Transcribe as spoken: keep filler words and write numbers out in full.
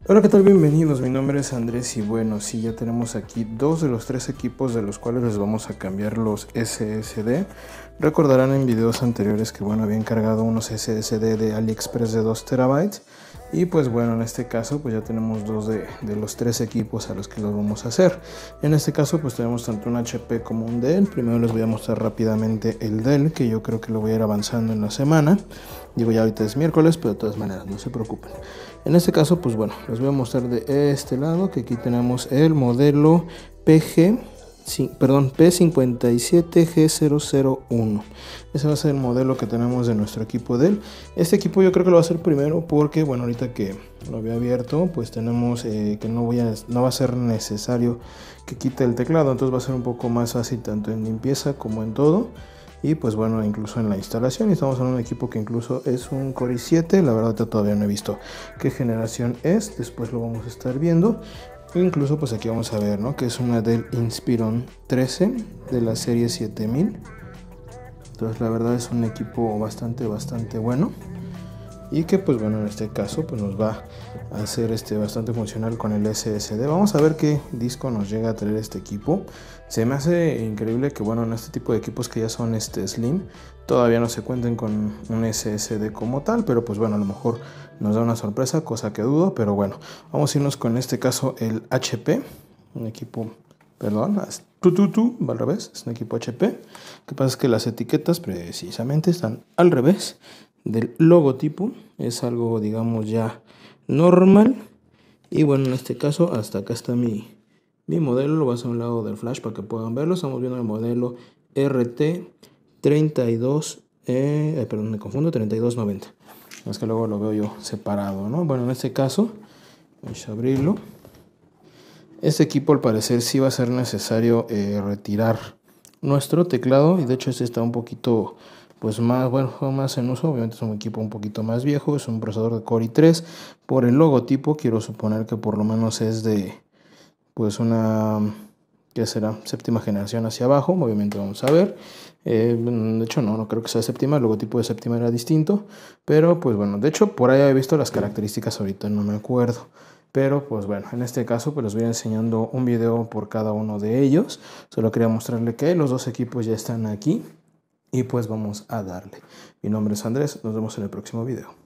Hola, ¿qué tal? Bienvenidos, mi nombre es Andrés y bueno, sí, ya tenemos aquí dos de los tres equipos de los cuales les vamos a cambiar los S S D. Recordarán en videos anteriores que bueno, había encargado unos S S D de AliExpress de dos terabytes y pues bueno, en este caso pues ya tenemos dos de, de los tres equipos a los que los vamos a hacer. En este caso pues tenemos tanto un H P como un Dell. Primero les voy a mostrar rápidamente el Dell, que yo creo que lo voy a ir avanzando en la semana. Digo, ya ahorita es miércoles, pero de todas maneras no se preocupen. En este caso pues bueno, les voy a mostrar de este lado que aquí tenemos el modelo P G perdón, P cincuenta y siete G cero cero uno. Ese va a ser el modelo que tenemos de nuestro equipo Dell. Este equipo yo creo que lo va a hacer primero porque bueno, ahorita que lo había abierto pues tenemos eh, que no, voy a, no va a ser necesario que quite el teclado, entonces va a ser un poco más fácil tanto en limpieza como en todo. Y pues bueno, incluso en la instalación, y estamos en un equipo que incluso es un Core i siete. La verdad todavía no he visto qué generación es, después lo vamos a estar viendo. Incluso pues aquí vamos a ver, ¿no?, que es una Dell Inspiron trece de la serie siete mil. Entonces la verdad es un equipo bastante bastante bueno y que pues bueno, en este caso pues nos va a hacer este bastante funcional con el S S D. Vamos a ver qué disco nos llega a traer este equipo. Se me hace increíble que bueno, en este tipo de equipos que ya son este slim todavía no se cuenten con un S S D como tal, pero pues bueno, a lo mejor nos da una sorpresa, cosa que dudo. Pero bueno, vamos a irnos con este caso el H P, un equipo, perdón, tu, tu, tu, va al revés, es un equipo H P. Lo que pasa es que las etiquetas precisamente están al revés del logotipo, es algo digamos ya normal. Y bueno, en este caso hasta acá está mi, mi modelo, lo voy a hacer a un lado del flash para que puedan verlo. Estamos viendo el modelo R T treinta y dos, eh, perdón, me confundo, treinta y dos noventa. Es que luego lo veo yo separado, ¿no? Bueno, en este caso vamos a abrirlo. Este equipo al parecer sí va a ser necesario eh, retirar nuestro teclado, y de hecho este está un poquito pues más bueno, más en uso. Obviamente es un equipo un poquito más viejo, es un procesador de Core i tres. Por el logotipo quiero suponer que por lo menos es de pues una, ¿qué será?, séptima generación hacia abajo. Obviamente vamos a ver, eh, de hecho no, no creo que sea séptima, el logotipo de séptima era distinto, pero pues bueno, de hecho por ahí he visto las características, ahorita no me acuerdo. Pero pues bueno, en este caso pues les voy enseñando un video por cada uno de ellos. Solo quería mostrarle que los dos equipos ya están aquí y pues vamos a darle. Mi nombre es Andrés, nos vemos en el próximo video.